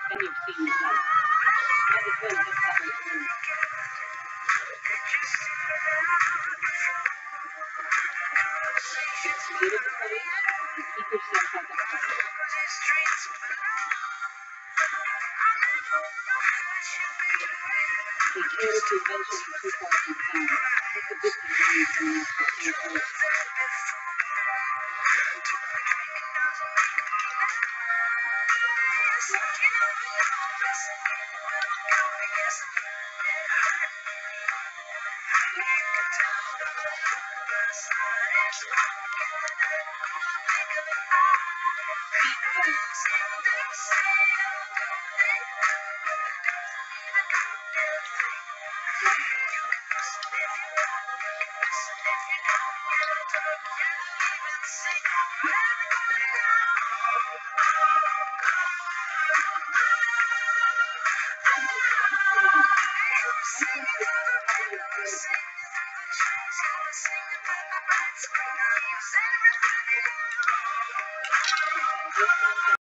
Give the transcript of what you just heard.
And you've seen the type. Might as well just have it in. Get creative place and keep yourself on the track. Take care if you're venturing too far from town. It's a bit convenient to not to see first.